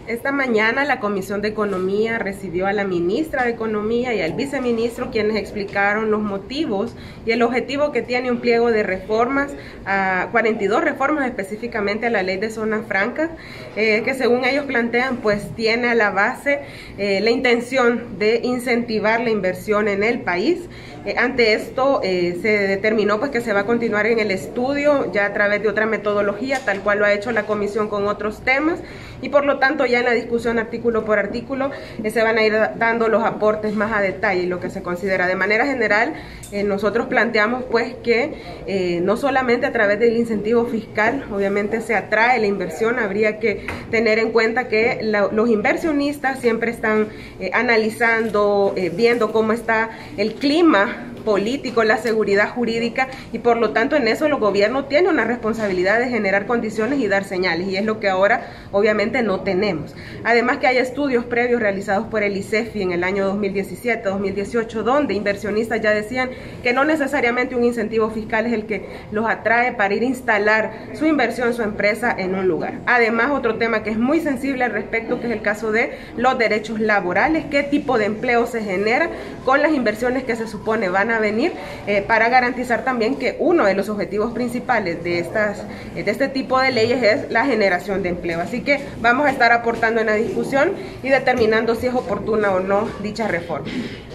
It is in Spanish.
Esta mañana la Comisión de Economía recibió a la ministra de Economía y al viceministro, quienes explicaron los motivos y el objetivo que tiene un pliego de reformas, 42 reformas específicamente a la ley de zonas francas, que según ellos plantean, pues tiene a la base la intención de incentivar la inversión en el país. Ante esto se determinó pues que se va a continuar en el estudio ya a través de otra metodología, tal cual lo ha hecho la comisión con otros temas, y por lo tanto ya en la discusión artículo por artículo se van a ir dando los aportes más a detalle, lo que se considera. De manera general, nosotros planteamos pues que no solamente a través del incentivo fiscal, obviamente se atrae la inversión, habría que tener en cuenta que los inversionistas siempre están analizando, viendo cómo está el clima político, la seguridad jurídica, y por lo tanto en eso el gobierno tiene una responsabilidad de generar condiciones y dar señales, y es lo que ahora obviamente no tenemos. Además que hay estudios previos realizados por el ICEFI en el año 2017, 2018, donde inversionistas ya decían que no necesariamente un incentivo fiscal es el que los atrae para ir a instalar su inversión, su empresa en un lugar. Además, otro tema que es muy sensible al respecto, que es el caso de los derechos laborales, qué tipo de empleo se genera con las inversiones que se supone van a venir, para garantizar también que uno de los objetivos principales de este tipo de leyes es la generación de empleo. Así que vamos a estar aportando en la discusión y determinando si es oportuna o no dicha reforma.